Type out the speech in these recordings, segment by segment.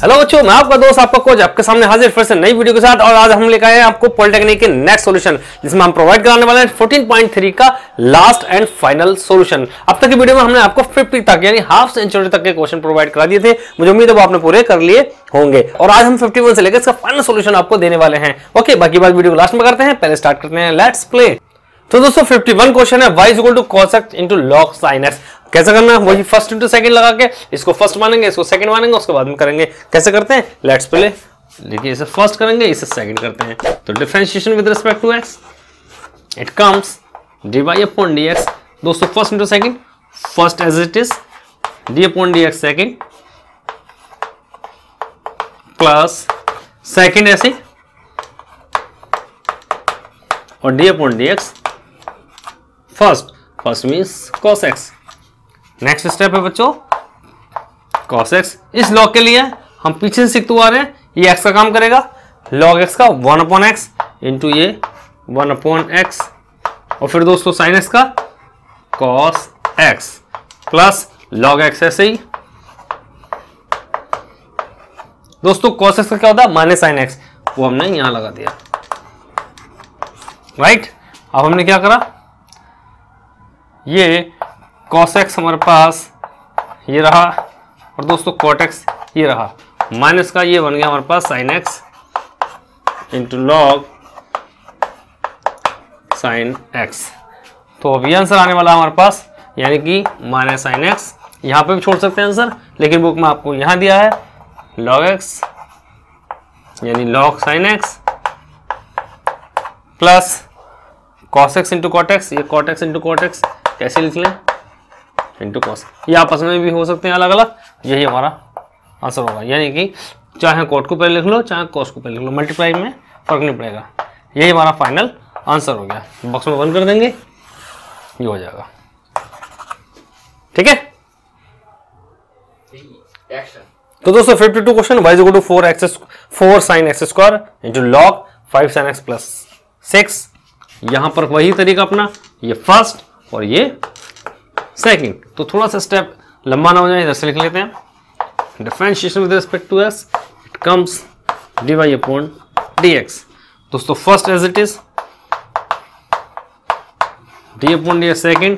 Hello बच्चों, मैं आपका दोस्त आपका कोच आपके सामने हाजिर फिर से नई वीडियो के साथ। और आज हम लेकर आए हैं आपको पॉलिटेक्निक के नेक्स्ट सॉल्यूशन, जिसमें हम प्रोवाइड कराने वाले हैं 14.3 का लास्ट एंड फाइनल सॉल्यूशन। अब तक की वीडियो में हमने आपको 50 तक यानी हाफ सेंचुरी तक के क्वेश्चन प्रोवाइड करा दिए थे। मुझे उम्मीद है वो आपने पूरे कर लिए होंगे और आज हम 51 से लेकर इसका फाइनल सॉल्यूशन आपको देने वाले हैं। ओके, बाकी बात वीडियो को लास्ट में करते हैं, पहले स्टार्ट करते हैं। Let's play. तो दोस्तों 51 क्वेश्चन है y is equal to cos x into log sin x। कैसे करना है? वही फर्स्ट इंटू सेकंड लगा के इसको फर्स्ट मानेंगे, इसको सेकंड मानेंगे, उसके बाद में करेंगे। कैसे करते हैं? Let's play. देखिए, इसे फर्स्ट करेंगे, इसे सेकंड करते हैं। तो differentiation with respect to x it comes dy upon dx। दोस्तों first into second, first as it is d upon dx second plus second ऐसे और d upon dx first means cos x। Next step है बच्चों cos x। इस log के लिए हम पीछे से सीखते आ रहे हैं, ये x का काम करेगा, log x का 1 अपॉन x इंटू ये 1 अपॉन x और फिर दोस्तों sin x का cos x plus log x ऐसे ही। दोस्तों cos x का क्या होता है? माइनस sin x, वो हमने यहां लगा दिया, राइट। अब हमने क्या करा, ये cos x हमारे पास ये रहा और दोस्तों cot x ये रहा, माइनस का ये बन गया हमारे पास sin x into log sin x। तो अब ये आंसर आने वाला हमारे पास, यानी कि माइनस sin x। यहां पे भी छोड़ सकते हैं आंसर, लेकिन बुक में आपको यहां दिया है log x यानी log sin x plus cos x into cot x, ये cot x into cot x कैसे लिख लें? Into cos। ये आपस में भी हो सकते हैं अलग अलग, यही हमारा आंसर होगा। यानी कि चाहे cot को पहले लिख लो चाहे cos को पहले लिख लो, मल्टीप्लाई में फर्क नहीं पड़ेगा। यही हमारा फाइनल आंसर हो गया। बॉक्स में बंद कर देंगे, ये हो जाएगा, ठीक है। तो दोस्तों 52 question y is equal to 4 sin x square into log 5 sin x plus 6। यहां पर वही तरीका अपना, ये फर्स्ट और ये सेकंड। तो थोड़ा सा स्टेप लंबा ना हो जाए, इधर से लिख लेते हैं। Differentiation with respect to s it comes dy upon dx। दोस्तों first as it is d upon dx second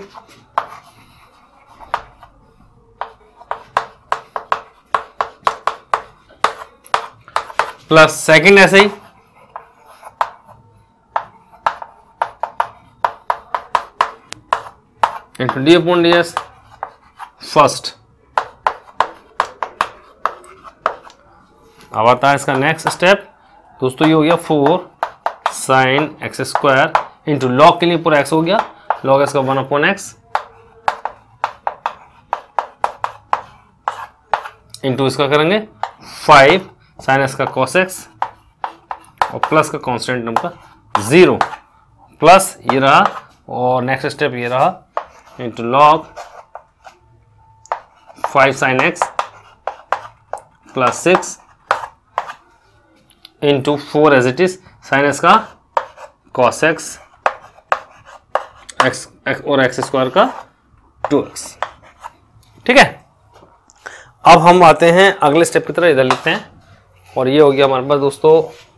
plus second ऐसे ही into d upon d s first. अब आता है इसका नेक्स्ट स्टेप। दोस्तों ये हो गया 4 sine x square into log के लिए पूरा एक्स हो गया, लॉग एक्स का 1 अपॉन एक्स इंटू इसका करेंगे 5 साइन एक्स का कॉस एक्स और प्लस का कांस्टेंट टर्म का 0 प्लस ये रहा और नेक्स्ट स्टेप ये रहा into log 5 sine x plus 6 into 4 as it is sine x का कॉस एक्स और एक्स स्क्वायर का 2x, ठीक है। अब हम आते हैं अगले स्टेप की तरह, इधर लिखते हैं और ये हो गया हमारे पास दोस्तों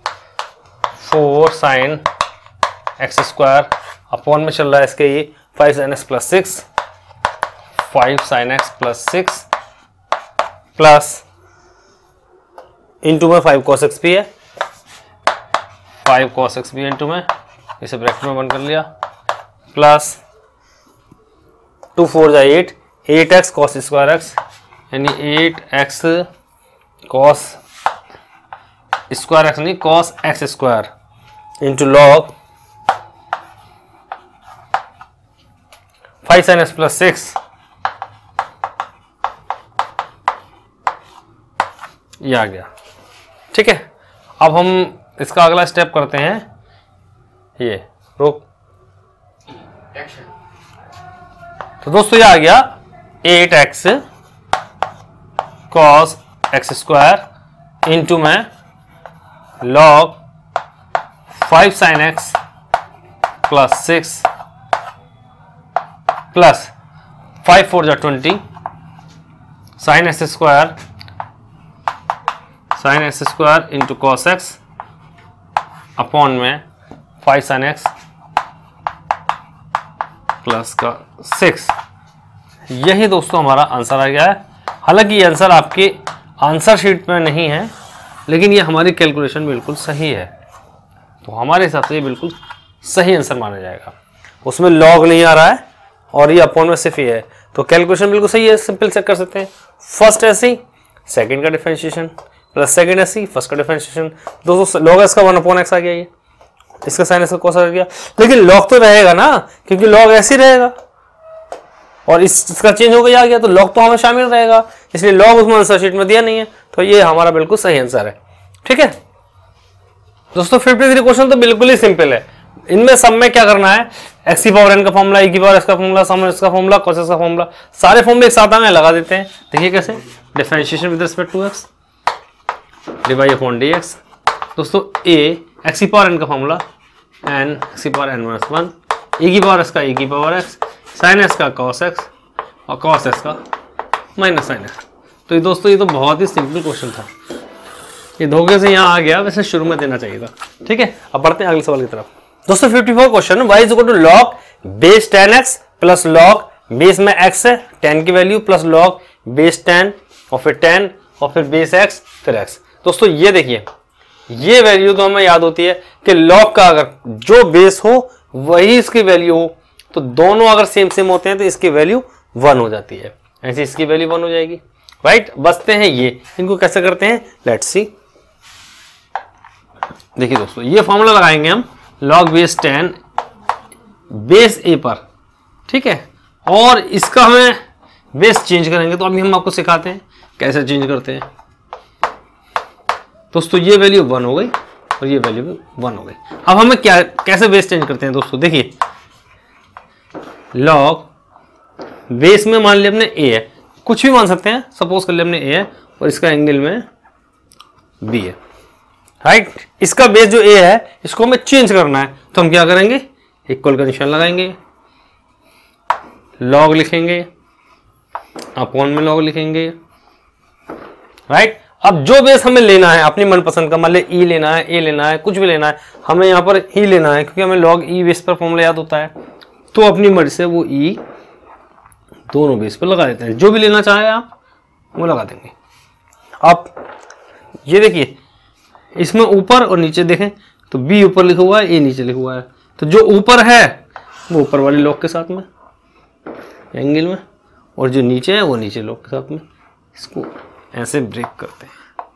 4 साइन एक्स स्क्वायर अपॉन में चल रहा है इसके ये 5 sine x plus 6 5 sine x plus 6 plus into में 5 कॉस एक्स भी है, 5 कॉस एक्स भी इंटू में, इसे ब्रैकेट में बंद कर लिया, प्लस 2 4 जा 8x कॉस स्क्वायर एक्स यानी 8x कॉस स्क्वायर एक्स नहीं cos x square into log 5 sine x plus 6 ये आ गया, ठीक है। अब हम इसका अगला स्टेप करते हैं, ये रोक। तो दोस्तों ये आ गया 8x cos x square into में log 5 sine x plus 6 plus 5 4 जा 20 sine x square sine x square into cos x upon में 5 साइन एक्स प्लस का 6। यही दोस्तों हमारा आंसर आ गया है। हालांकि ये आंसर आपके आंसर शीट में नहीं है, लेकिन ये हमारी कैलकुलेशन बिल्कुल सही है, तो हमारे हिसाब से ये बिल्कुल सही आंसर माना जाएगा। उसमें लॉग नहीं आ रहा है और ये अपॉन में सिर्फ ये है, तो कैलकुलेशन बिल्कुल सही है, सिंपल से कर सकते हैं। फर्स्ट ऐसी सेकंड का डिफरेंशिएशन प्लस सेकंड ऐसी फर्स्ट का डिफरेंशिएशन। दोस्तों लॉग एक्स का 1 अपॉन एक्स आ गया, ये इसका साइन एक्स का कॉस आ गया, लेकिन लॉग तो रहेगा ना, क्योंकि लॉग ऐसे ही रहेगा और इसका चेंज हो गया आ गया, तो लॉग तो हमें शामिल रहेगा, इसलिए लॉग उसमें आंसर शीट में दिया नहीं है, तो ये हमारा बिल्कुल सही आंसर है। ठीक है दोस्तों, 53 क्वेश्चन तो बिल्कुल ही सिंपल है। इनमें सब में क्या करना है, एक्स की पावर एन का फॉर्मूला, ई की पावर एक्स का फॉर्मूला, सम एक्स का फॉर्मूला, कॉस एक्स का फॉर्मूला, सारे फॉर्मूले एक साथ आगे लगा देते हैं। देखिए कैसे, differentiation with respect to x divide upon d x. दोस्तों ए एक्स की पावर एन का फॉर्मूला, एन एक्स की पावर एन माइनस 1, ई की पावर एक्स का ई की पावर एक्स, साइन एक्स का कॉस एक्स और कॉस एक्स का माइनस साइन एक्स। तो ये दोस्तों ये तो बहुत ही सिंपल क्वेश्चन था, ये धोखे से यहाँ आ गया, वैसे शुरू में देना चाहिए था। ठीक है, अब बढ़ते हैं अगले सवाल की तरफ। दोस्तों 54 question, y is equal to log base 10x plus log base में x है 10 की वैल्यू प्लस लॉग बेस 10 और फिर 10 और फिर बेस x फिर x। दोस्तों ये देखिए, ये वैल्यू तो हमें याद होती है कि लॉग का अगर जो बेस हो वही इसकी वैल्यू हो, तो दोनों अगर सेम सेम होते हैं तो इसकी वैल्यू 1 हो जाती है, ऐसे इसकी वैल्यू 1 हो जाएगी। राइट, बचते हैं ये, इनको कैसे करते हैं लेट्स सी। देखिए दोस्तों ये फॉर्मूला लगाएंगे हम log बेस 10 बेस a पर, ठीक है, और इसका हमें बेस चेंज करेंगे, तो अभी हम आपको सिखाते हैं कैसे चेंज करते हैं। दोस्तों ये वैल्यू 1 हो गई और ये वैल्यू भी 1 हो गई। अब हमें क्या कैसे बेस चेंज करते हैं दोस्तों, देखिए log बेस में मान लिया हमने a है, कुछ भी मान सकते हैं, सपोज कर लिया हमने a है और इसका एंगल में b है। राइट, इसका बेस जो a है इसको हमें चेंज करना है, तो हम क्या करेंगे, इक्वल का निशान लगाएंगे, लॉग लिखेंगे, अपॉन में लॉग लिखेंगे। राइट, अब जो बेस हमें लेना है अपनी मनपसंद का, मान ली ई लेना है, ए लेना है, कुछ भी लेना है, हमें यहाँ पर ई लेना है क्योंकि हमें लॉग ई बेस पर फॉर्मूला याद होता है, तो अपनी मर्जी से वो ई दोनों बेस पर लगा देते हैं, जो भी लेना चाहे आप वो लगा देंगे। आप ये देखिए इसमें ऊपर और नीचे देखें तो बी ऊपर लिखा हुआ है, ए नीचे लिखा हुआ है, तो जो ऊपर है वो ऊपर वाले लॉग के साथ में एंगल में, और जो नीचे है वो नीचे लॉग के साथ में। इसको ऐसे ब्रेक करते हैं।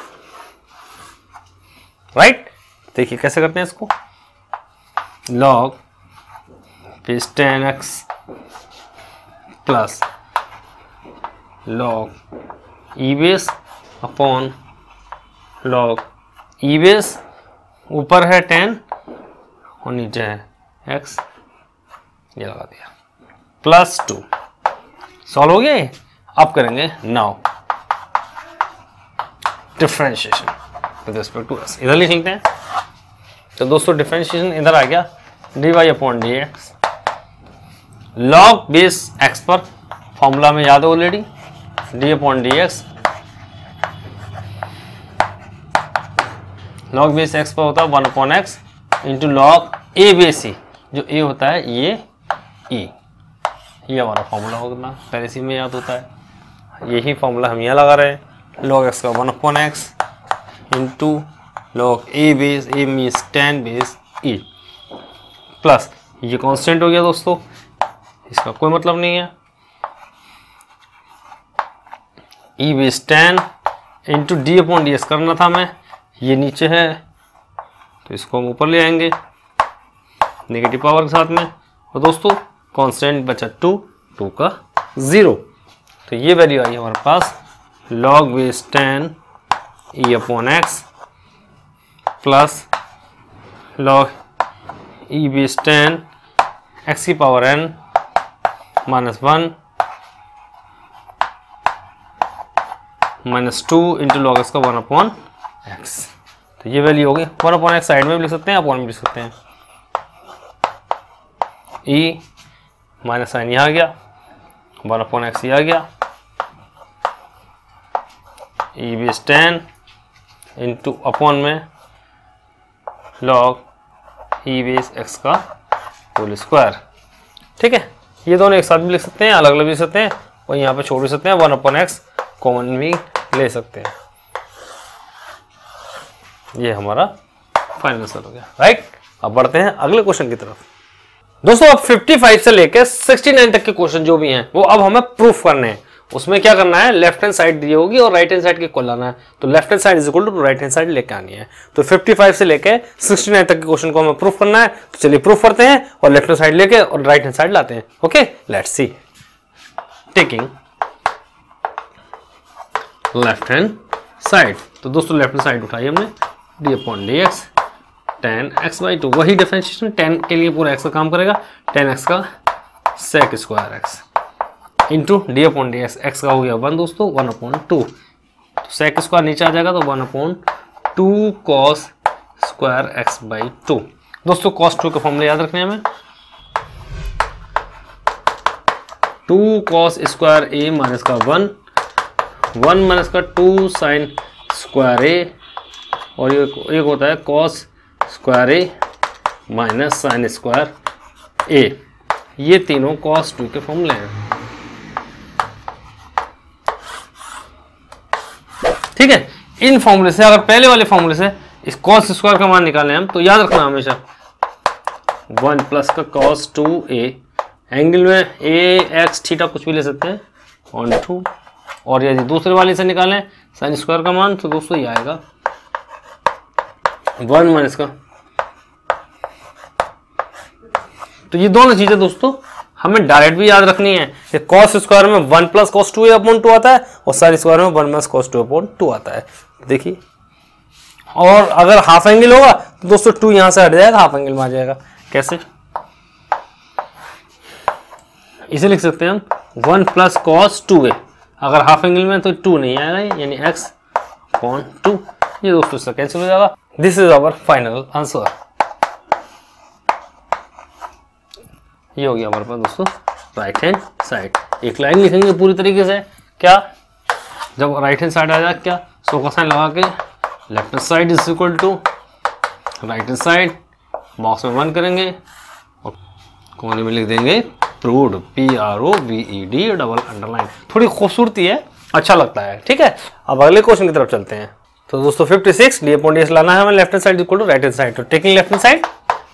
राइट, देखिए कैसे करते हैं इसको, log base 10x plus log e base upon log e base, ऊपर है 10 और नीचे है x, ये लगा दिया, प्लस 2। सॉल्व हो गया। अब करेंगे now differentiation with respect to x, इधर लिखते हैं। तो दोस्तों डिफरेंशिएशन इधर आ गया, dy upon d x, log base x पर फॉर्मूला में याद है already, d upon d x, log base x पर होता है 1 upon x into log a base e, जो a होता है ये e, ये हमारा फॉर्मूला होगा, पहले से में याद होता है, यही फॉर्मूला हम यहाँ लगा रहे हैं, लॉग x का 1 upon x into log a base, a means 10 base e, plus ये कांस्टेंट हो गया दोस्तों, इसका कोई मतलब नहीं है, e base 10 into d upon d x करना था हमें, ये नीचे है तो इसको हम ऊपर ले आएंगे नेगेटिव पावर के साथ में, और दोस्तों कांस्टेंट बचा 2 का 0, तो ये वैल्यू आई हमारे पास log base 10 e upon x plus log e base 10 x की power n minus 1 minus 2 into log x का 1 अपॉन एक्स। तो ये वैल्यू होगी 1 अपॉन एक्स, साइड में भी लिख सकते हैं, अपॉन में भी लिख सकते हैं, e माइनस साइन यहाँ आ गया, 1 अपॉन एक्स ये आ गया, e बेस 10 इंटू अपॉन में log ई बेस एक्स का होल स्क्वायर। ठीक है, ये दोनों एक साथ भी लिख सकते हैं, अलग अलग भी लिख सकते हैं, और यहाँ पे छोड़ भी सकते हैं, 1/x कॉमन भी ले सकते हैं। ये हमारा फाइनल आंसर हो गया, राइट। अब बढ़ते हैं अगले क्वेश्चन की तरफ। दोस्तों अब 55 से लेकर 69 तक के क्वेश्चन जो भी हैं वो अब हमें प्रूफ करने हैं। उसमें क्या करना है, लेफ्ट हैंड साइड दी होगी और राइट हैंड साइड की इक्वल लाना है। तो left hand side is equal to right hand side लेके आनी है। तो 55 से लेके 69 तक के क्वेश्चन को हमें प्रूफ करना है। तो चलिए प्रूफ करते हैं और लेफ्ट हैंड साइड लेके और राइट हैंड साइड लाते हैं। Okay, let's see. Taking left hand side, तो दोस्तों लेफ्ट हैंड साइड उठाई हमने, d/dx tan x/2, वही डिफरेंशिएशन 10 के लिए पूरा x का काम करेगा, 10x का sec स्क्वायर x इंटू d/dx, x का हो गया 1 दोस्तों, 1/2, तो sec स्क्वायर नीचे आ जाएगा तो 1/2 cos स्क्वायर x/2। दोस्तों cos 2 के फॉर्मूले याद रखने हैं हमें, 2 cos स्क्वायर a माइनस का 1 माइनस का 2 sin स्क्वायर a, और ये एक होता है cos square a minus sine square a। ये तीनों cos 2 के फॉर्मूले हैं। ठीक है, इन फॉर्मूले से अगर पहले वाले फॉर्मूले से इस cos स्क्वायर का मान निकालें हम, तो याद रखना हमेशा 1 प्लस का cos 2a, एंगल में a x थीटा कुछ भी ले सकते हैं, 1/2, और यदि दूसरे वाले से निकालें साइन स्क्वायर का मान, तो दोस्तों ये आएगा 1 माइनस का। तो ये दोनों चीजें दोस्तों हमें डायरेक्ट भी याद रखनी है। ये cos स्क्वायर में 1 प्लस cos 2a/2 आता है और साइन स्क्वायर में 1 माइनस cos 2a/2 आता है। देखिए, और अगर हाफ एंगल होगा तो दोस्तों 2 यहां से हट जाएगा, हाफ एंगल में आ जाएगा। कैसे? इसे लिख सकते हैं हम 1 प्लस cos 2a, अगर हाफ एंगल में तो 2 नहीं आएगा, यानी x/2। ये दोस्तों इसका कैंसिल हो जाएगा। This is our final answer. ये हो गया हमारे पास दोस्तों राइट हैंड साइड। एक लाइन लिखेंगे पूरी तरीके से, क्या जब राइट हैंड साइड आ जाए, क्या सो का साइन लगा के left hand side is equal to right hand side, box में 1 करेंगे और कोने में लिख देंगे प्रूव्ड, PROVED डबल अंडरलाइन। थोड़ी खूबसूरती है, अच्छा लगता है। ठीक है, अब अगले क्वेश्चन की तरफ चलते हैं। तो दोस्तों 56 d/dx लाना है हमें, left hand side equal to right hand side. तो taking left hand side,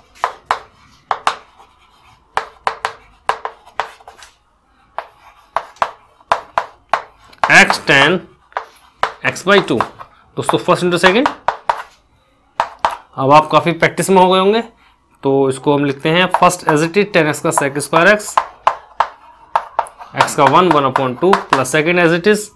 x tan x/2 दोस्तों फर्स्ट इंटू सेकेंड। अब आप काफी प्रैक्टिस में हो गए होंगे, तो इसको हम लिखते हैं first as it is 10x का sec स्क्वायर x का 1/2 plus second as it is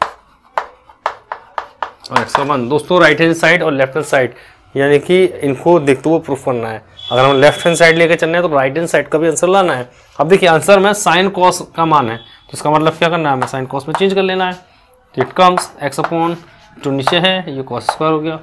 और x का 1। दोस्तों राइट हैंड साइड और लेफ्ट हैंड साइड यानी कि इनको देखते हुए प्रूफ करना है। अगर हम लेफ्ट हैंड साइड लेके चलना है तो राइट हैंड साइड का भी आंसर लाना है। अब देखिए आंसर में साइन कॉस का मान है, तो इसका मतलब क्या करना है, हमें साइन कॉस में चेंज कर लेना है। तो इट कम्स x/2 नीचे है, ये कॉस स्क्वायर हो गया,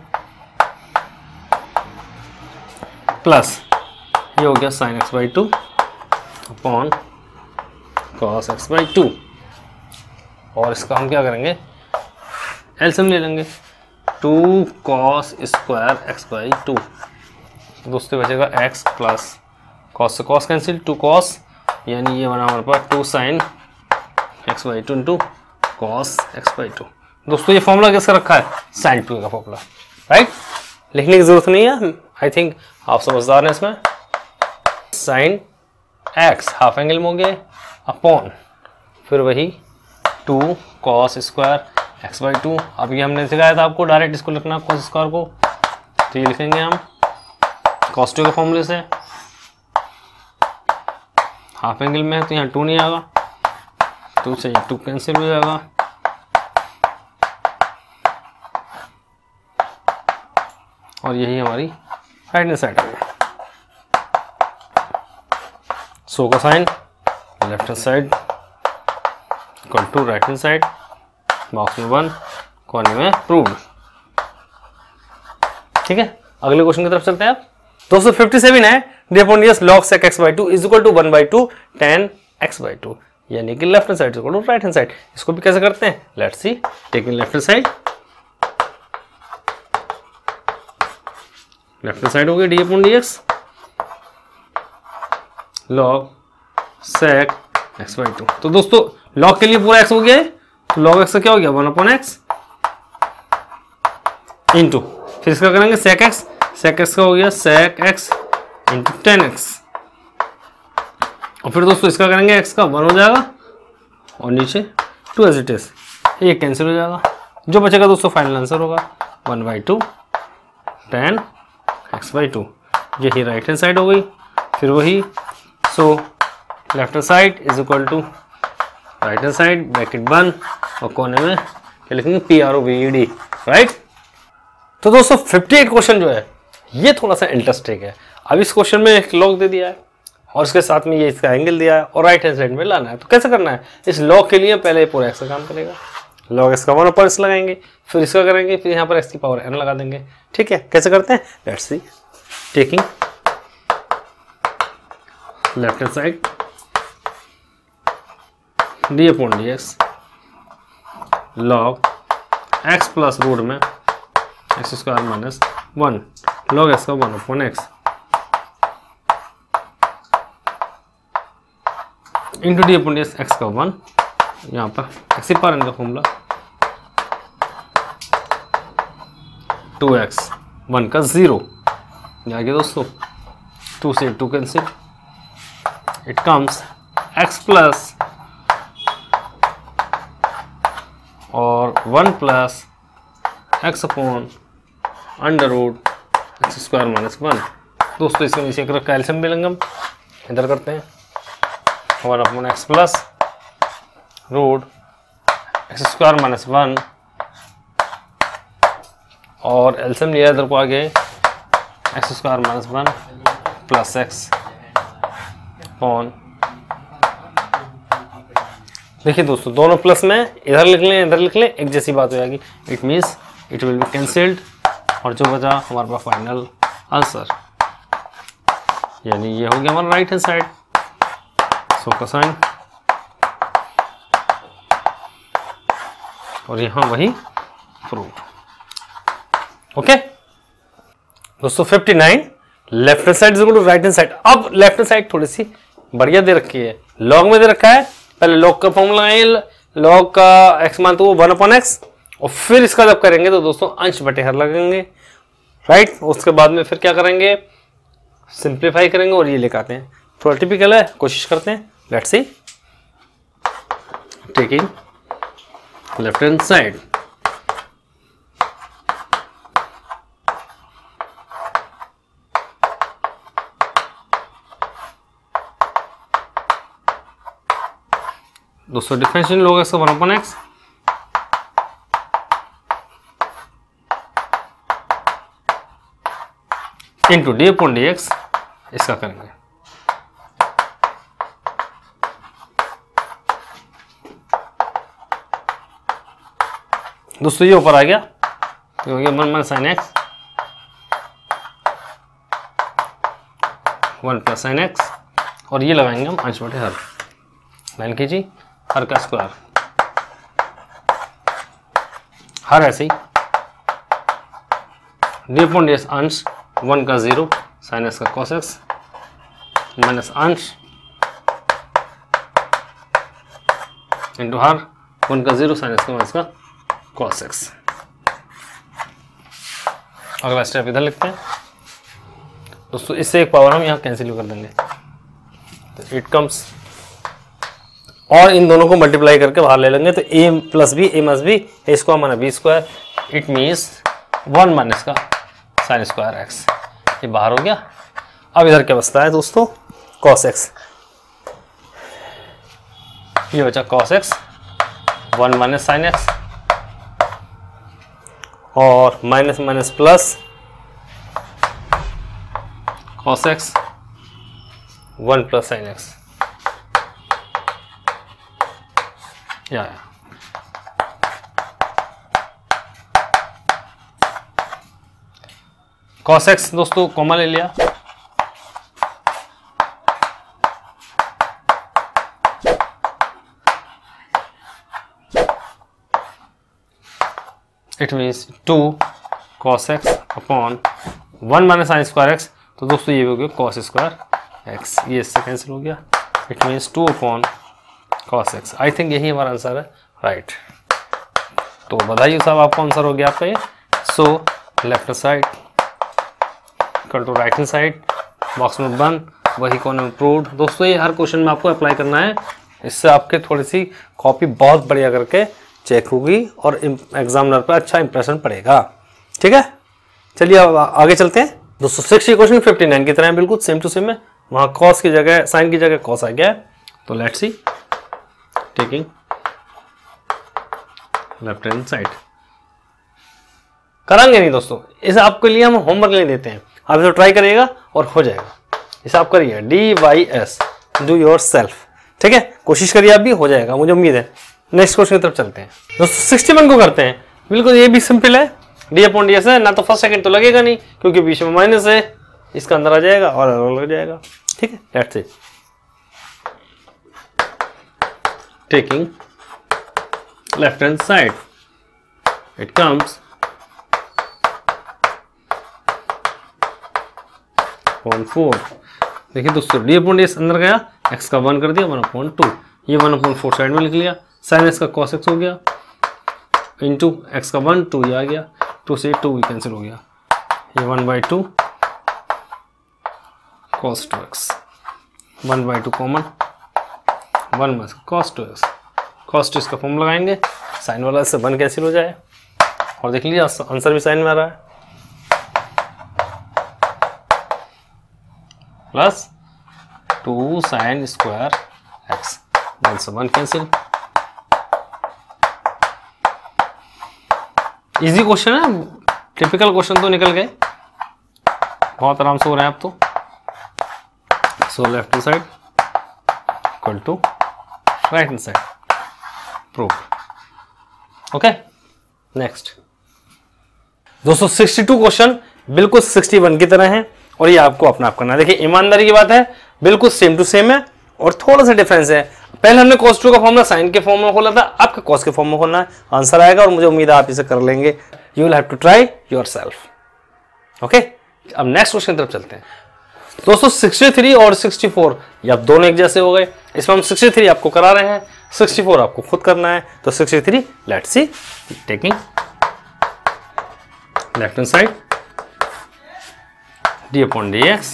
प्लस ये हो गया sign x/2 upon cos x/2, और इसका हम क्या करेंगे, एलसीएम ले लेंगे, 2 cos स्क्वायर x/2। दोस्तों बचेगा x प्लस कॉस से कॉस कैंसिल, 2 cos, यानी ये बना हमारे पास 2 sin x/2 into cos x/2। दोस्तों ये फॉर्मूला किसका रखा है, sin 2 का फॉर्मूला, राइट। लिखने की जरूरत नहीं है, आई थिंक आप समझदार हैं इसमें। sin x हाफ एंगल में हो गए अपॉन फिर वही 2 cos स्क्वायर x/2। अब ये हमने सिखाया था आपको डायरेक्ट इसको लिखना cos स्क्वायर को, तो ये लिखेंगे हम cos 2 के फॉर्मूले से, हाफ एंगल में है तो यहाँ 2 नहीं आएगा, 2 से 2 कैंसिल हो जाएगा, और यही हमारी राइट हैंड साइड आ गई। सो का sign left hand side equal to right hand side, box में 1, कोने में प्रूव्ड। ठीक है, अगले क्वेश्चन की तरफ चलते हैं आप। दोस्तों 57 है, d/dx log sec x/2 is equal to 1/2 tan x/2, यानी कि left hand side equal to right hand side. इसको भी कैसे करते हैं, let's see. Taking left hand side, left hand side हो गई d upon d x log sec x by 2। तो दोस्तों log के लिए पूरा x हो गया है, तो log x का क्या हो गया 1 अपॉन एक्स इंटू, फिर इसका करेंगे sec x का हो गया sec x इंटू 10x, और फिर दोस्तों इसका करेंगे x का 1 हो जाएगा और नीचे 2 एज इट इज, ये कैंसिल हो जाएगा। जो बचेगा दोस्तों फाइनल आंसर होगा 1/2 10 x बाई 2। यही राइट हैंड साइड हो गई। फिर वही, so left hand side is equal to right hand side bracket 1 और कोने में क्या लिखेंगे PROVED, राइट। तो दोस्तों 58 क्वेश्चन जो है ये थोड़ा सा इंटरेस्टिंग है। अब इस क्वेश्चन में एक लॉग दे दिया है और इसके साथ में ये इसका एंगल दिया है और राइट हैंड साइड में लाना है। तो कैसे करना है, इस लॉग के लिए पहले पूरा एक्स का काम करेगा, लॉग एक्स का 1 ऊपर एक्स लगाएंगे, फिर इसका करेंगे, फिर यहाँ पर एक्स की पावर n लगा देंगे। ठीक है, कैसे करते हैं, let's see. Taking left hand side d upon d x log x plus root में x square minus 1 log x का 1 upon x into d upon d x का 1, यहाँ पर एक्स पावर n का फॉर्मूला 2x 1 का 0 आगे दोस्तों 2 से 2 cancel, it comes x plus और 1 plus x upon under root x square minus 1। दोस्तों इसके नीचे एक का एलसीएम भी लेंगे हम, इधर करते हैं 1 upon x plus root x square minus 1 और एलसीएम लिया इधर को आगे x square minus 1 plus x upon, देखिए दोस्तों दोनों प्लस में इधर लिख लें इधर लिख लें एक जैसी बात हो जाएगी, it means it will be cancelled और जो बचा हमारे पास फाइनल आंसर, यानी ये हो गया हमारा right hand side. So cosine और यहाँ वही प्रूफ। ओके दोस्तों 59 left hand side is equal to right hand side. अब लेफ्ट हैंड साइड थोड़ी सी बढ़िया दे रखी है, लॉग में दे रखा है, पहले लॉग का फॉर्मूला है, लॉग का एक्स मान तो वो 1 अपॉन एक्स और फिर इसका जब करेंगे तो दोस्तों अंश बटे हर लगेंगे, राइट। उसके बाद में फिर क्या करेंगे, सिंप्लीफाई करेंगे और ये लेकर आते हैं। थोड़ा टिपिकल है, कोशिश करते हैं, let's see. Taking left hand side दोस्तों डिफरेंशियल लोग इसका 1 upon x into d upon d x, इसका करेंगे दोस्तों ये ऊपर आ गया, ये हो गया 1 minus sine x 1 plus sine x और ये लगाएंगे हम अंश बटे हर, लाइन कीजिए हर का स्क्वायर हर ऐसे ही डी अपॉन डी एक्स अंश 1 का 0 साइन एक्स का कॉस एक्स माइनस अंश इंटू हर 1 का 0 साइन एक्स का माइनस का कॉस एक्स। अगला स्टेप इधर लिखते हैं दोस्तों, इससे एक पावर हम यहाँ कैंसिल कर देंगे, तो इट कम्स और इन दोनों को मल्टीप्लाई करके बाहर ले लेंगे तो a plus b a minus b a square minus b square, it means 1 minus का साइन स्क्वायर एक्स, ये बाहर हो गया। अब इधर क्या बचता है दोस्तों, कॉस एक्स, ये बचा cos x 1 minus sine x और minus minus plus cos x 1 plus sine x, या कॉस एक्स दोस्तों कॉमन ले लिया, it means 2 cos x upon 1 minus sine square x, तो दोस्तों ये हो गया कॉस स्क्वायर एक्स, ये इससे कैंसिल हो गया। It means 2 upon cos x. I think यही हमारा आंसर है, राइट। तो बधाई साहब, आपका आंसर हो गया आपका ये। So left hand side equal to right hand side, box में 1, वही कौन इम्प्रूव्ड। दोस्तों ये हर क्वेश्चन में आपको अप्लाई करना है, इससे आपके थोड़ी सी कॉपी बहुत बढ़िया करके चेक होगी और एग्जामिनर पर अच्छा इंप्रेशन पड़ेगा, ठीक है। चलिए अब आगे चलते हैं दोस्तों। 60 क्वेश्चन 59 की तरह है, बिल्कुल सेम टू सेम है। वहां कॉस की जगह साइन की जगह कॉस आ गया है, तो let's see taking left hand side. करांगे नहीं दोस्तों, इसे आपके लिए हम होमवर्क नहीं देते हैं, आप इसे ट्राई करिएगा और हो जाएगा। इसे आप करिए DYS, डू योर सेल्फ, ठीक है। कोशिश करिए, आप भी हो जाएगा, मुझे उम्मीद है। नेक्स्ट क्वेश्चन की तरफ चलते हैं दोस्तों। 61 को करते हैं, बिल्कुल ये भी सिंपल है। D/DS है ना, तो फर्स्ट सेकंड तो लगेगा नहीं क्योंकि बीच में माइनस है, इसका अंदर आ जाएगा और अलग लग जाएगा, ठीक है। Let's see taking left hand side, it comes 0.4। देखिए दोस्तों D/DS अंदर गया, x का 1 कर दिया 1/2, ये 1/4 साइड में लिख लिया। साइन x का cos x हो गया इंटू x का 1 2, ये आ गया 2 से 2 भी कैंसिल हो गया, ये 1/2 cos 2x, 1/2 कॉमन, 1 में cos 2x, cos 2 का फॉर्म लगाएंगे, साइन वाला से 1 कैंसिल हो जाए और देख लीजिए आंसर भी साइन में आ रहा है, प्लस 2 साइन स्क्वायर एक्स, 1 से 1 कैंसिल। इजी क्वेश्चन है, टिपिकल क्वेश्चन तो निकल गए, बहुत आराम से हो रहे हैं आप तो। So left hand side equal to right hand side, prove. Okay next दोस्तों 62 क्वेश्चन बिल्कुल 61 की तरह है और ये आपको अपना आप करना है। देखिए ईमानदारी की बात है, बिल्कुल सेम टू सेम है और थोड़ा सा डिफरेंस है। पहले हमने cos 2 का फॉर्मूला साइन के फॉर्म में खोला था, आपका cos के फॉर्म में खोलना है, आंसर आएगा और मुझे उम्मीद है आप इसे कर लेंगे। You will have to try yourself. Okay, अब नेक्स्ट क्वेश्चन की तरफ चलते हैं दोस्तों। 63 और 64 ये आप दोनों एक जैसे हो गए, इसमें हम 63 आपको करा रहे हैं, 64 आपको खुद करना है। तो 63 let's see taking left hand side D/dx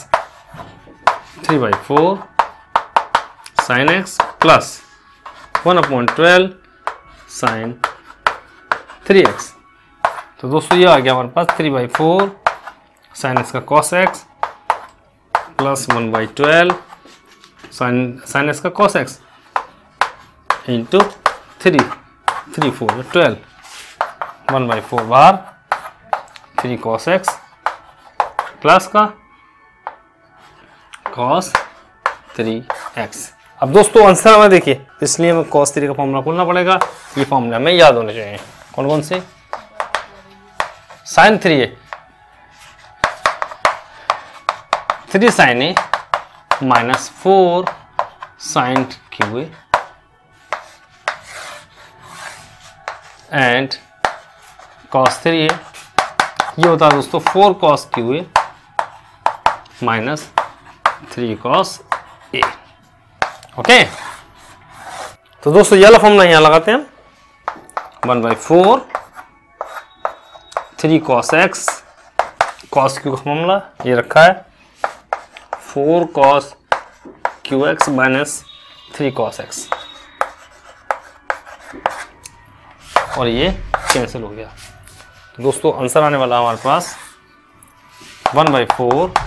3/4 sin x plus 1/12 sin 3x। तो दोस्तों ये आ गया हमारे पास 3/4 sin x का cos x plus 1/12 sin x का cos x इंटू 3 4 12, 1/4 बाहर 3 cos x प्लस का cos 3x। अब दोस्तों आंसर हमें देखिए, इसलिए हमें cos 3 का फॉर्मूला खोलना पड़ेगा। ये फॉर्मूला हमें याद होने चाहिए। कौन कौन से? साइन 3 है 3 sin a minus 4 sin qa and cos 3 है, ये होता है दोस्तों 4 cos qa minus 3 cos a। Okay, तो दोस्तों ये वाला फॉर्मूला यहां लगाते हैं, 1/4 3 cos x, cos q का फॉर्मूला ये रखा है 4 cos qx minus 3 cos x और ये कैंसिल हो गया। तो दोस्तों आंसर आने वाला हमारे पास 1/4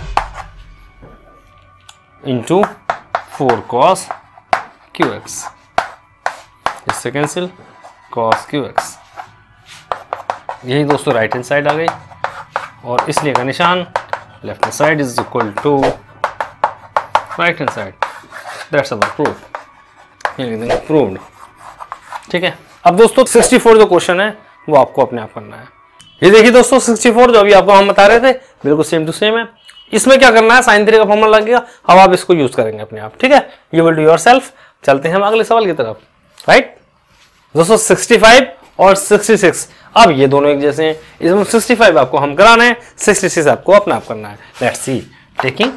इंटू 4 cos qx, इससे कैंसिल cos qx। यही दोस्तों राइट हैंड साइड आ गई और इसलिए का निशान left hand side is equal to right hand side. That's our proof, proved. ठीक है, अब दोस्तों 64 जो क्वेश्चन है वो आपको अपने आप करना है। ये देखिए दोस्तों 64 जो अभी आपको हम बता रहे थे बिल्कुल सेम टू सेम है। इसमें क्या करना है, साइन 3 का फॉर्मूला लगेगा, अब आप इसको यूज करेंगे अपने आप। ठीक है, यू विल डू योरसेल्फ। चलते हैं हम अगले सवाल की तरफ। राइट दोस्तों 65 और 66। अब ये दोनों एक जैसे हैं, इसमें 65 आपको हम कराना है, 66 आपको अपना आप करना है। लेट्स सी, टेकिंग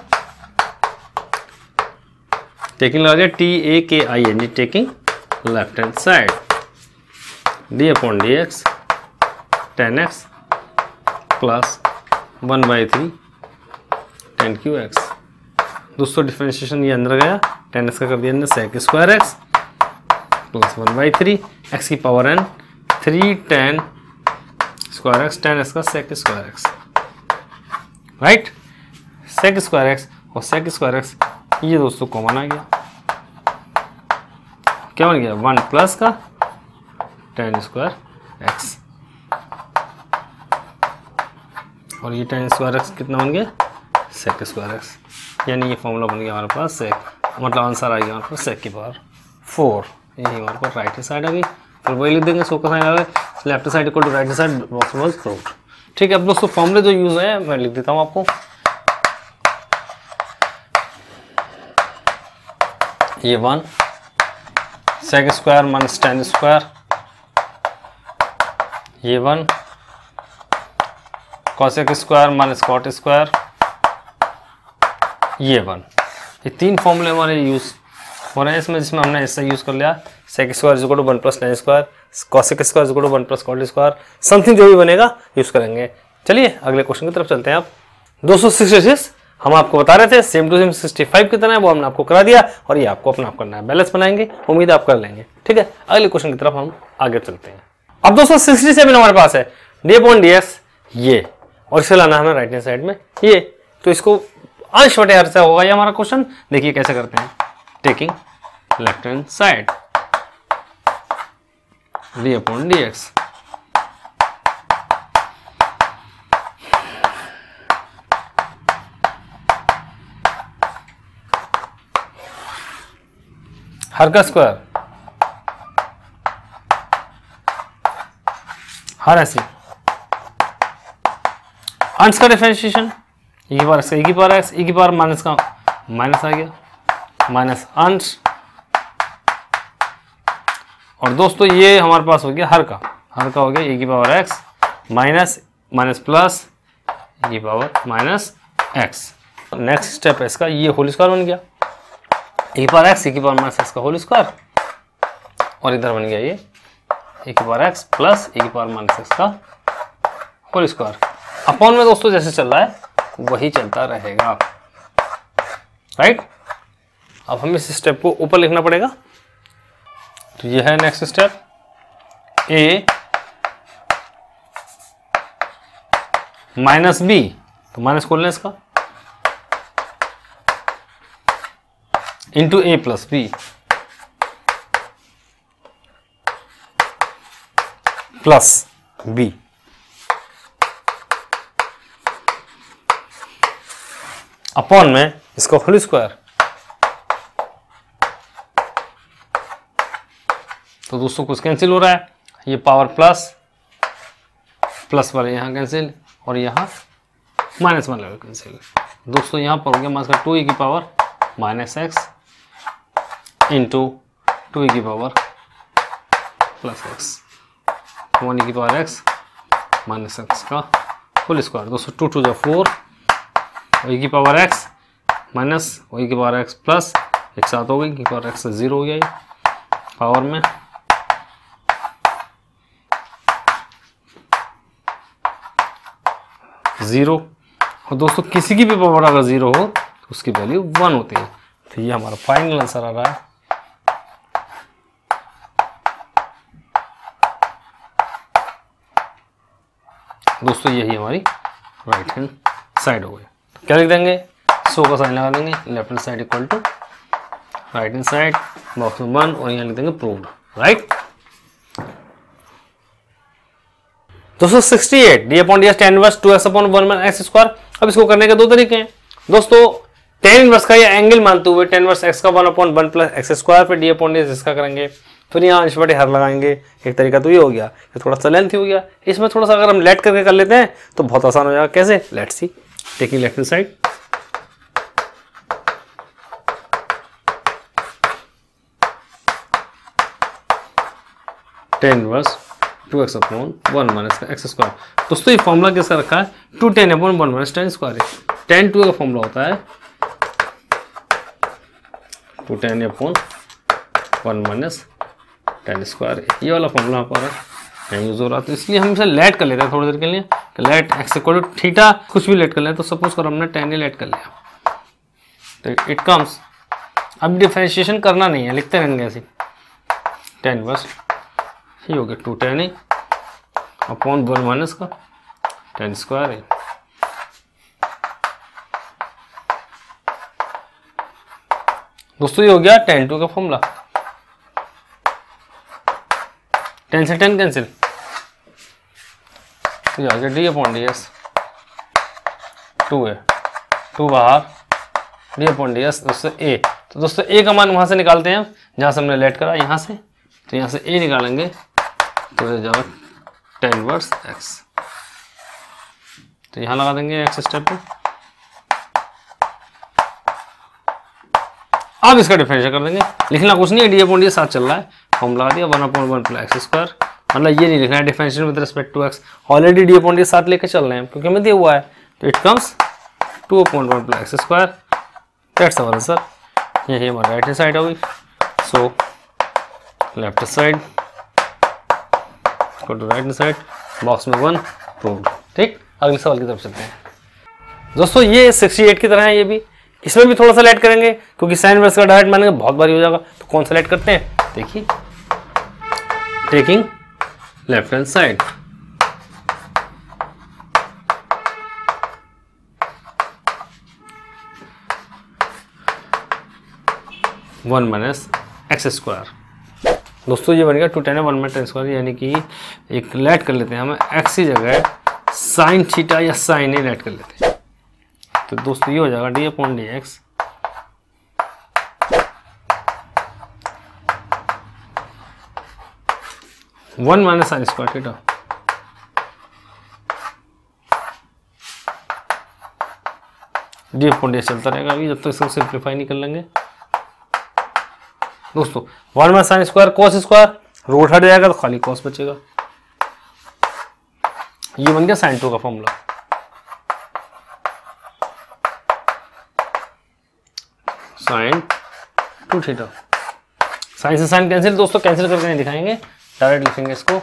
लगा TAKING, taking left hand side, d/dx 10x plus 1/3 10qx। दोस्तों डिफरेंशिएशन ये अंदर गया, 10x का कर दिया हमने sec square x plus 1/3 x की power n 3 10 square x, 10x का sec square x, right. sec square x और sec स्क्वायर x ये दोस्तों कॉमन आ गया, क्या बन गया 1 प्लस का 10 स्क्वायर x, और ये 10 स्क्वायर x कितना बन गया sec स्क्वायर x, यानी ये फॉर्मूला बन गया हमारे पास sec, मतलब आंसर आ गया हमारे पास sec की पावर 4। यही हमारे पास राइट हैंड साइड आ गई, फिर वही लिख देंगे, सो का साइन आ गया, left side equal to right hand side was proved. ठीक है, अब दोस्तों फॉर्मूले जो यूज है मैं लिख देता हूँ आपको। ये 1 sec स्क्वायर माइनस 10 स्क्वायर, ये 1 cosec square minus cot square, ये 1। ये तीन फॉर्मूले हमारे यूज हो रहे हैं इसमें, जिसमें हमने ऐसा यूज कर लिया sec square is equal to 1 plus 10 square, cosec square is equal to 1 plus cot square, something जो भी बनेगा यूज करेंगे। चलिए अगले क्वेश्चन की तरफ चलते हैं। आप 266 हम आपको बता रहे थे सेम टू सेम 65 कितना है वो हमने आपको करा दिया, और ये आपको अपना आप करना है। बैलेंस बनाएंगे, उम्मीद है आप कर लेंगे। ठीक है, अगले क्वेश्चन की तरफ हम आगे चलते हैं। अब दोस्तों 67 हमारे पास है d/dx ये, और इसे लाना हमें राइट हैंड साइड में ये, तो इसको अंश बटे हर से होगा ये हमारा क्वेश्चन। देखिए कैसे करते हैं, taking left hand side d/dx हर का स्क्वायर हर ऐसी, अंश का डिफरेंशिएशन e की पावर x, e की पावर x, e की पावर माइनस का माइनस आ गया, माइनस अंश, और दोस्तों ये हमारे पास हो गया हर का हो गया e की power x minus minus plus e की power minus x। Next step है इसका, ये होल स्क्वायर बन गया e की पावर x, e की पावर माइनस x का होल स्क्वायर, और इधर बन गया ये e की पावर x प्लस e की पावर माइनस x का होल स्क्वायर। अपॉन में दोस्तों जैसे चल रहा है वही चलता रहेगा, राइट। अब हमें इस स्टेप को ऊपर लिखना पड़ेगा, तो ये है next step, a minus b, तो माइनस खोल लें इसका, into a plus b plus b, upon में इसका होल स्क्वायर। तो दोस्तों कुछ कैंसिल हो रहा है, ये पावर प्लस वाले यहाँ कैंसिल, और यहाँ माइनस वाले कैंसिल। दोस्तों यहाँ पर हो गया माइनस का 2e की power minus x into 2e की पावर प्लस x, 1e की पावर x माइनस x का होल स्क्वायर। दोस्तों 2 2 4, e की पावर x माइनस e की पावर x प्लस एक साथ हो गई, e की पावर x से 0 हो गया पावर में, जीरो। और दोस्तों किसी की भी पावर अगर 0 हो तो उसकी वैल्यू 1 होती है। तो ये हमारा फाइनल आंसर आ रहा है। दोस्तों यही हमारी राइट हैंड साइड हो गई। क्या लिख देंगे, सो का साइन लगा देंगे, left hand side equal to right hand side box में 1, और यहाँ लिख देंगे प्रूव्ड, राइट। दोस्तों 68 d/dx tan inverse 2x/1 x square. अब इसको करने के दो तरीके हैं दोस्तों, tan इनवर्स का ये एंगल मानते हुए tan इनवर्स x का 1/1 प्लस x स्क्वायर पे d/dx इसका करेंगे, फिर यहाँ अंश बटे हर लगाएंगे। एक तरीका तो ये हो गया, ये थोड़ा सा लेंथी हो गया। इसमें थोड़ा सा अगर हम लेट करके कर लेते हैं तो बहुत आसान हो जाएगा। कैसे, let's see, taking left hand side tan inverse 2x upon 1 minus का एक्स स्क्वायर। दोस्तों ये फॉर्मूला कैसा रखा है, 2 10 अपॉन 1 माइनस 10 स्क्वायर है। 10 2 का फॉर्मूला होता है 2 10 अपॉन 1 माइनस 10 स्क्वायर। ये वाला फॉर्मूला हमारा यहाँ यूज हो रहा है, तो इसलिए हम इसे लेट कर लेते हैं थोड़ी देर के लिए कि let x equal to theta, कुछ भी लेट कर लें। तो सपोज करो हमने 10 ही लेट कर लिया, तो इट कम्स, अब डिफरेंशिएशन करना नहीं है, लिखते रहेंगे ऐसे 10 बस ये हो गया 2 10 ही अपॉन 1 माइनस का 10 स्क्वायर है। दोस्तों ये हो गया 10 2 का फॉर्मूला। 10 से 10 कैंसिल, तो ये आ गया डी अपॉन डी एस। 2 है, 2 बाहर, डी अपॉन डी एस दोस्तों ए। तो दोस्तों ए का मान वहां से निकालते हैं हम जहां से हमने लेट करा, यहाँ से, तो यहाँ से ए निकालेंगे तो ये जाएगा 10 इनवर्स एक्स। तो यहाँ लगा देंगे एक्स स्टेप पे, अब इसका डिफरेंशियल कर देंगे। लिखना कुछ नहीं है, डी अपॉन डी साथ चल रहा है, फॉर्म लगा दिया 1 अपॉन 1 प्लस एक्स स्क्वायर। मतलब ये नहीं लिखना है differential with respect to x, already d upon d साथ लेके चल रहे हैं क्योंकि हमें दिया हुआ है। तो it comes 2 upon 1 plus x square, that's our answer. यही हमारा राइट हैंड साइड होगी। So left side go to right hand side, box में 1 प्रूव्ड। ठीक, अगले सवाल की तरफ चलते हैं। दोस्तों ये 68 की तरह है, ये भी, इसमें भी थोड़ा सा लेट करेंगे क्योंकि साइन इनवर्स का डायरेक्ट मानेंगे बहुत भारी हो जाएगा। तो कौन सा लेट करते हैं, देखिए, taking left hand side, one minus x square. दोस्तों ये बन गया 2 10 1 माइनस 10 स्क्वायर, यानी कि एक लेट कर लेते हैं हम एक्स की जगह साइन थीटा या साइन ए लेट कर लेते हैं। तो दोस्तों ये हो जाएगा d upon d x one minus sine square theta. D upon d चलता रहेगा अभी जब तक इसको सिंप्लीफाई नहीं कर लेंगे। दोस्तों 1 minus sine square cos square, root हट जाएगा तो खाली कॉस बचेगा। ये बन गया साइन 2 का फॉर्मूला। साइन 2 थीटा, साइन से साइन कैंसिल, दोस्तों कैंसिल करके नहीं दिखाएंगे, डायरेक्ट लिखेंगे इसको।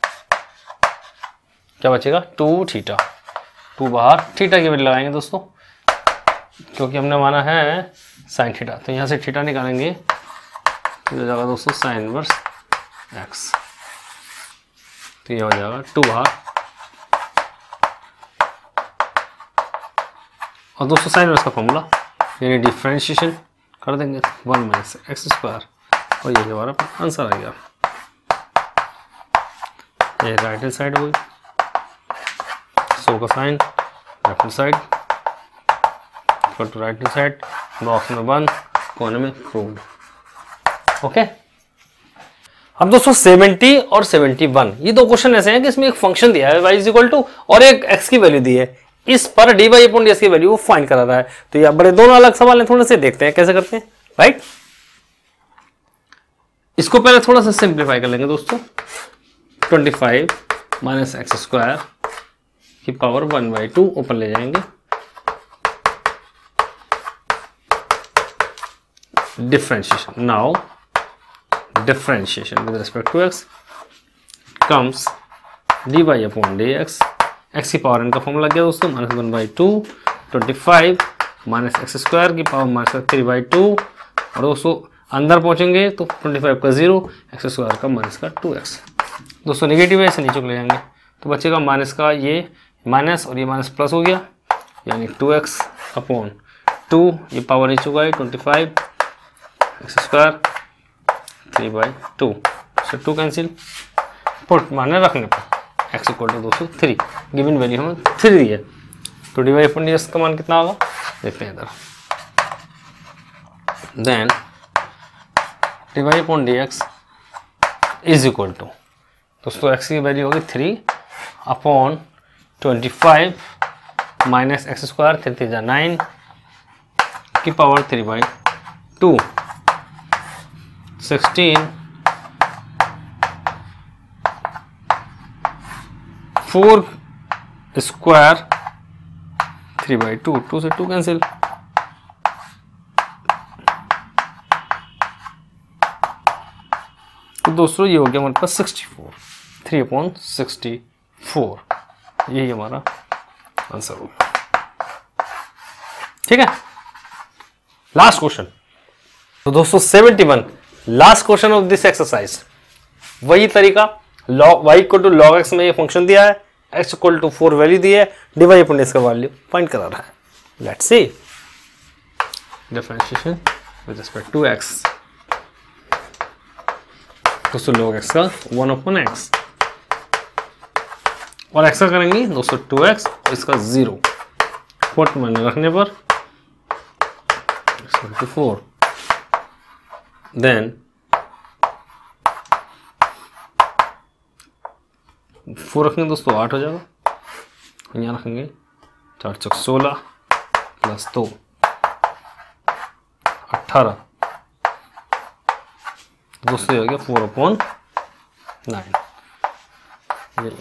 क्या बचेगा 2 थीटा, 2 बाहर, थीटा की वैल्यू लगाएंगे दोस्तों क्योंकि हमने माना है साइन थीटा। तो यहाँ से थीटा निकालेंगे तो हो जाएगा दोस्तों साइन इनवर्स एक्स। तो ये हो जाएगा 2 बाहर, और दोस्तों साइन इनवर्स का फॉर्मूला यानी डिफरेंशिएशन कर देंगे 1 माइनस एक्स स्क्वायर, और ये हमारा आंसर आ गया। ये राइट हैंड साइड हुई, सो का sign left hand side to right hand side, box में 1 कोने में प्रूव्ड। ओके, अब दोस्तों 70 और 71 ये दो क्वेश्चन ऐसे हैं कि इसमें एक फंक्शन दिया है y इज इक्वल टू और एक x की वैल्यू दी है, इस पर dy अपॉन ds की वैल्यू वो फाइंड करा रहा है। तो ये बड़े दोनों अलग सवाल हैं, थोड़े से देखते हैं कैसे करते हैं। राइट, इसको पहले थोड़ा सा सिंप्लीफाई कर लेंगे दोस्तों। 25 माइनस एक्स स्क्वायर की पावर 1/2 ऊपर ले जाएंगे, differentiation. Now differentiation with respect to x comes dy upon dx, x की पावर n का फॉर्मूला लग गया दोस्तों, माइनस 1/2 25 माइनस एक्स स्क्वायर की पावर माइनस 3/2, और दोस्तों अंदर पहुंचेंगे तो 25 का 0, एक्स स्क्वायर का माइनस का 2x। दोस्तों नेगेटिव है, इसे नीचे ले जाएंगे तो बचेगा माइनस का ये माइनस और ये माइनस प्लस हो गया, यानी 2x अपॉन 2, ये पावर नीचे हुआ है 25 एक्स स्क्वायर 3/2 से 2 कैंसिल, पुट माने रखने पर x इक्वल टू दोस्तों 3, गिवन वैल्यू हमें 3 दी है। तो dy अपॉन dx का मान कितना होगा देखते हैं इधर। Then dy upon dx is equal to दोस्तों x की वैल्यू होगी 3 अपॉन 25 माइनस एक्स स्क्वायर 3 3 9 की पावर 3/2 16 4 स्क्वायर 3/2, 2 से 2 कैंसिल, तो दोस्तों ये हो गया हमारे पास 64, 3/64, यही हमारा आंसर होगा। ठीक है, लास्ट क्वेश्चन। तो दोस्तों 71 last question of this exercise, वही तरीका, log y equal to log x में ये फंक्शन दिया है, x इक्वल टू 4 वैल्यू दी है, dy अपॉन इसका वैल्यू फाइंड करा रहा है। Let's see differentiation with respect to x। दोस्तों log x का 1 अपॉन x और x का करेंगे दोस्तों 2x और इसका 0, फोर्थ मैंने रखने पर 4, देन 4 रखेंगे दोस्तों 8 हो जाएगा, यहाँ रखेंगे 4 चौक 16 प्लस 2 18, दोस्तों ये हो गया 4/9। ये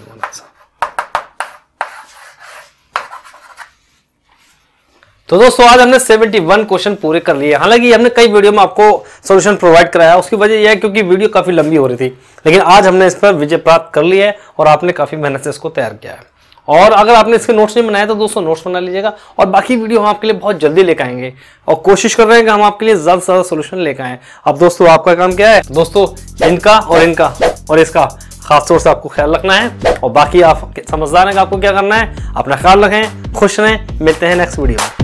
तो दोस्तों आज हमने 71 क्वेश्चन पूरे कर लिए। हालांकि हमने कई वीडियो में आपको सॉल्यूशन प्रोवाइड कराया, उसकी वजह यह है क्योंकि वीडियो काफी लंबी हो रही थी, लेकिन आज हमने इस पर विजय प्राप्त कर लिया है और आपने काफी मेहनत से इसको तैयार किया है। और अगर आपने इसके नोट्स नहीं बनाए तो दोस्तों नोट्स बना लीजिएगा, और बाकी वीडियो हम आपके लिए बहुत जल्दी लेकर आएंगे और कोशिश कर रहे हैं कि हम आपके लिए ज्यादा से ज्यादा सोल्यूशन लेकर आए। अब दोस्तों आपका काम क्या है दोस्तों, इनका और इसका खास तौर से आपको ख्याल रखना है, और बाकी आप समझदार हैं कि आपको क्या करना है। अपना ख्याल रखें, खुश रहें, मिलते हैं नेक्स्ट वीडियो में।